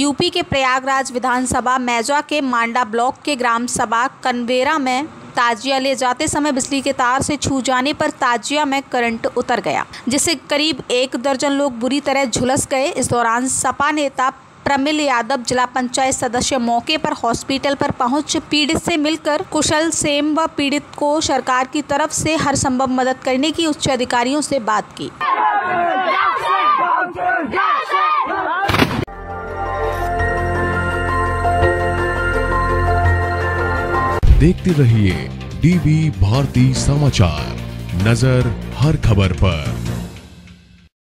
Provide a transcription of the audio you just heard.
UP के प्रयागराज विधानसभा major के मांडा block के ग्राम सभा कनवेरा में ताजिया ले जाते समय बिजली के तार से छू जाने पर ताजिया में करंट उतर गया, जिससे करीब 1 दर्जन लोग बुरी तरह झुलस गए। इस दौरान सपा नेता प्रमिल यादव, जिला पंचायत सदस्य मौके पर हॉस्पिटल पर पहुंच पीड़ित से मिलकर कुशल सेम व पीड़ित को सरकार की तरफ से हर संभव मदद करने की उच्च अधिकारियों से बात की। देखते रहिए डीवी भारती समाचार, नजर हर खबर पर।